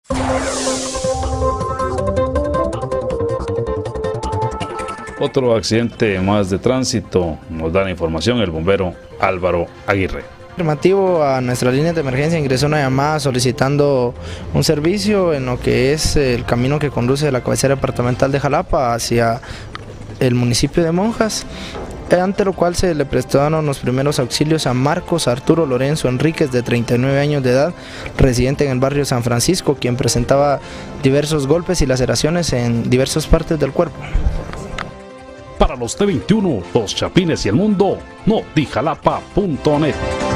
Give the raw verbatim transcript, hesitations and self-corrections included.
Otro accidente más de tránsito, nos da la información el bombero Álvaro Aguirre. Afirmativo, a nuestra línea de emergencia ingresó una llamada solicitando un servicio en lo que es el camino que conduce de la cabecera departamental de Jalapa hacia el municipio de Monjas, ante lo cual se le prestaron los primeros auxilios a Marcos Arturo Lorenzo Enríquez, de treinta y nueve años de edad, residente en el barrio San Francisco, quien presentaba diversos golpes y laceraciones en diversas partes del cuerpo. Para los T veintiuno, Los Chapines y el Mundo, notijalapa punto net.